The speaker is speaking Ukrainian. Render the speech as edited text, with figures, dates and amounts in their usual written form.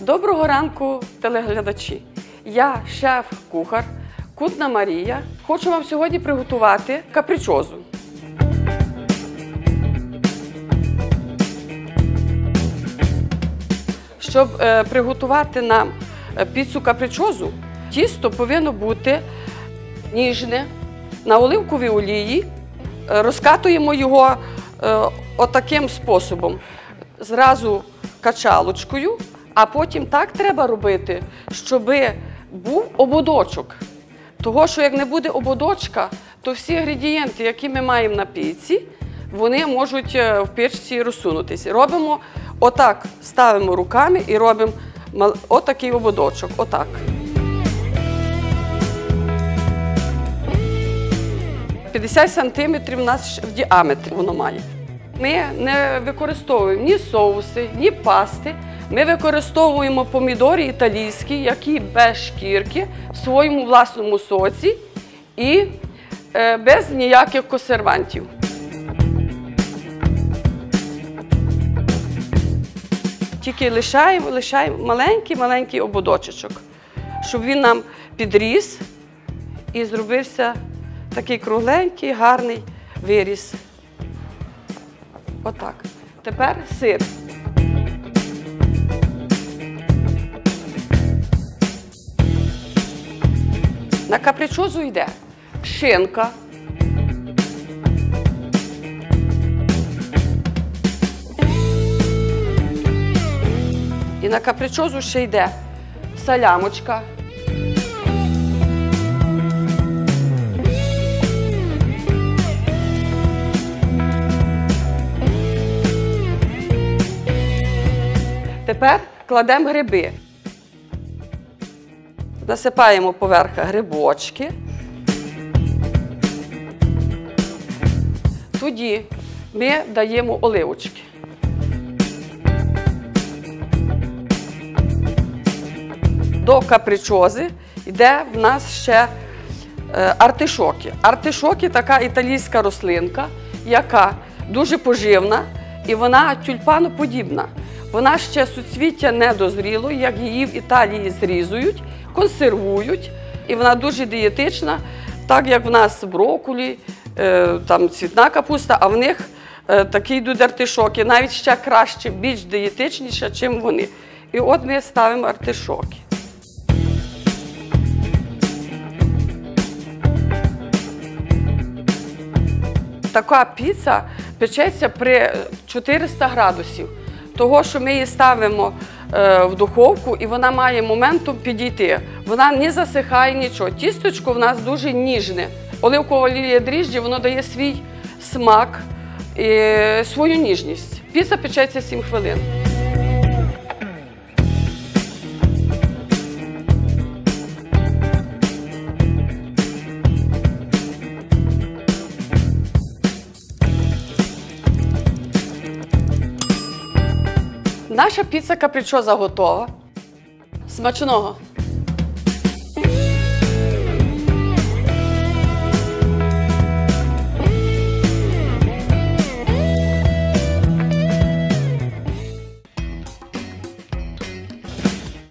Доброго ранку, телеглядачі! Я шеф-кухар Кутна Марія. Хочу вам сьогодні приготувати капричозу. Щоб приготувати нам піцу капричозу, тісто повинно бути ніжне, на оливковій олії. Розкатуємо його отаким способом. Зразу качалочкою, а потім так треба робити, щоб був ободочок. Того, що як не буде ободочка, то всі інгредієнти, які ми маємо на піці, вони можуть в печці розсунутися. Робимо отак, ставимо руками і робимо отакий ободочок, отак. – 50 сантиметрів у нас в діаметрі воно має. Ми не використовуємо ні соуси, ні пасти. Ми використовуємо помідори італійські, які без шкірки, в своєму власному соці і без ніяких консервантів. Тільки лишаємо маленький ободочок, щоб він нам підріс і зробився такий кругленький, гарний виріз. Отак. Тепер сир. На капричозу йде шинка, і на капричозу ще йде салямочка, тепер кладемо гриби. Насипаємо поверх грибочки. Тоді ми даємо оливочки. До капричози йде в нас ще артишоки. Артишоки – така італійська рослинка, яка дуже поживна і вона тюльпаноподібна. Вона ще суцвіття не дозріло, як її в Італії зрізують, консервують, і вона дуже дієтична, так як в нас брокколі, там цвітна капуста, а в них такі йдуть артишоки, навіть ще краще, більш дієтичніше, ніж вони. І от ми ставимо артишоки. Така піца печеться при 400 градусів. Того, що ми її ставимо в духовку, і вона має моментом підійти. Вона не засихає нічого. Тісточко в нас дуже ніжне. Оливкова олія дріжджі, воно дає свій смак і свою ніжність. Піца печеться 7 хвилин. Наша піца капричоза готова. Смачного!